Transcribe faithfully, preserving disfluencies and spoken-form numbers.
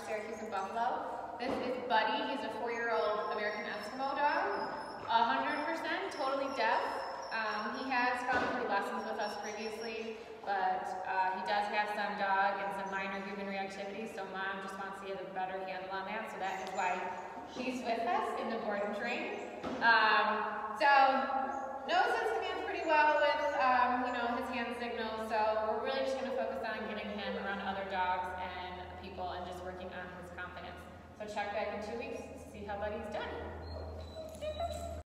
Syracuse and Buffalo. This is Buddy. He's a four-year-old American Eskimo dog, one hundred percent totally deaf. Um, he has gone through lessons with us previously, but uh, he does have some dog and some minor human reactivity, so Mom just wants to get a better handle on that, so that is why he's with us in the board and train. Um, so, knows his commands pretty well with, um, you know, his hand signals, so we're really just going to focus on getting him around other dogs and people and just working on his confidence. So check back in two weeks to see how Buddy's done.